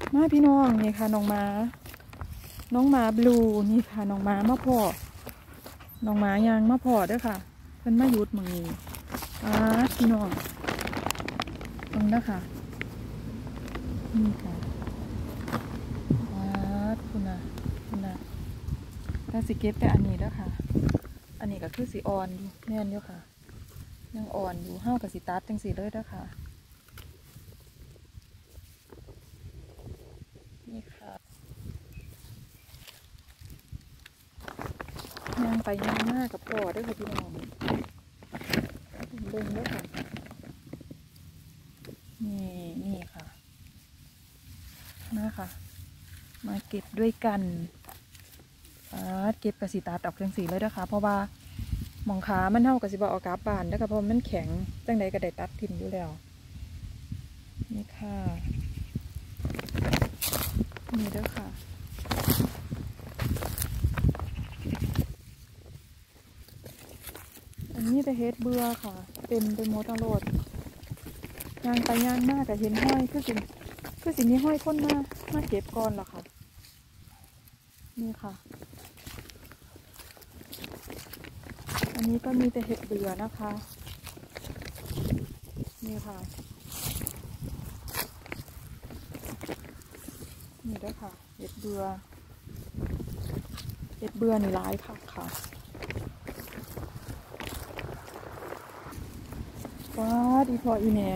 มาพี่น้องนี่ค่ะน้องหมาบลูนี่ค่ะน้องหมามาพ่อน้องหมายางมาพ่อด้วยค่ะเพิ่นมาหยุดมึงนี่พี่น้องตรงนั้นค่ะนี่ค่ะคุณนะถ้าสิเก็บแต่อันนี้แล้วค่ะอันนี้ก็คือสีอ่อนอยู่แน่นอยู่ค่ะยังอ่อนอยู่ห้าวกับสีตัดจังสีเลยแล้วค่ะนี่ค่ะย่างไปย่างหน้ากับพ่อด้วยค่ะพี่น้องเบิ่งด้วยค่ะนี่ค่ะมาค่ะมาเก็บด้วยกันเก็บกระสีตัดออกจังสีเลยนะคะเพราะว่าหมองขามันเท่ากับสิบเอากลับบ้านนะคะเพราะมันแข็งจังใดก็ได้ตัดทิ่มอยู่แล้วนี่ค่ะนี่ด้วยค่ะอันนี้จะเฮ็ดเบื่อค่ะเต็มไปหมดทั้งรถย่างไปย่างหน้าแต่เห็นห้อยคือสิ่งนี้ห้อยพ้นมาเก็บก่อนหรอค่ะนี่ค่ะอันนี้ก็มีแต่เห็ดเบื่อนะคะนี่ค่ะนี่ด้วยค่ะเห็ดเบื่อนี่ร้ายค่ะว้าดีพออีเม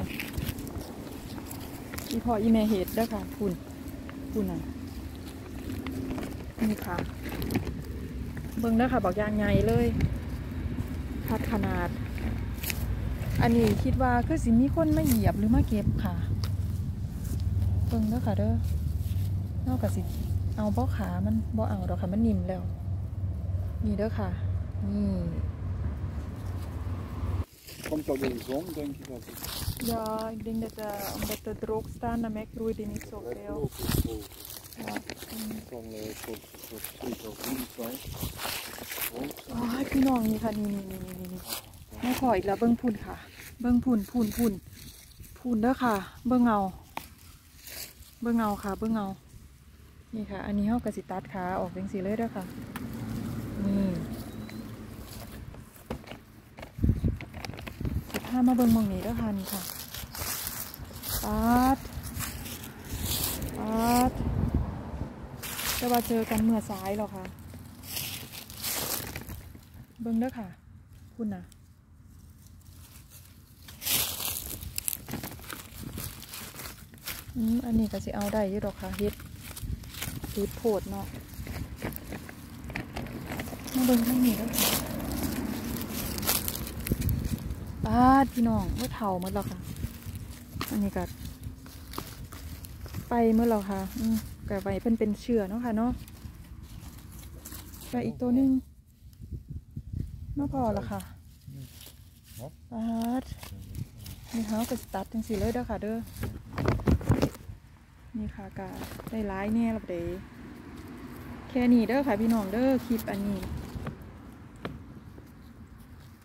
เห็ดด้วยค่ะคุณอ่ะนี่ค่ะเบิ่งด้วยค่ะบอกยางไงเลยคัดขนาดอันนี้คิดว่าคือสิมีคนมาเหยียบหรือมาเก็บค่ะเบิ่งด้วยค่ะเด้อนอกจากสิเอาเบ้าขามันบ่เอาดอกค่ะมันนิ่มแล้วนี่เด้อค่ะนี่ Komt dat in de zon, denk je dat het... Ja, ik denk dat omdat het droog staat, dan groeit het niet zoveel. Ja. Van tot 3 of 4 zijn. พี่น้องนี่ค่ะนี่ไม่พออีกแล้วเบิ้งพุ่นค่ะเบิ้งพุ่นเด้อค่ะเบิ้งเงาค่ะเบิ้งเงานี่ค่ะอันนี้เขากระสิตัดขาออกเป็นสีเลยเด้อค่ะนี่ถ้ามาเบิ่งมองนี้แล้วค่ะนี่ค่ะปัดจะมาเจอกันเมื่อสายหรอคะเบิ่งเด้อค่ะคุณนะอันนี้ก็สิเอาได้ยี่ดอกค่ะเฮ็ดโพดเนาะมาเบิ่งทางนี้แล้วค่ะพี่น้องเมื่อเท่าเมื่อเราค่ะอันนี้ก็ไปเมื่อเราค่ะก็ไปเป็นเชื้อเนาะค่ะเนาะไปอีกตัวนึงไม่พอละค่ะนี่เขาก็ตัดจังสีเลยเด้อค่ะเด้อนี่ค่ะกะได้ร้ายเนี่ยเราเด้แค่นี้เด้อค่ะพี่น้องเด้อคลิปอันนี้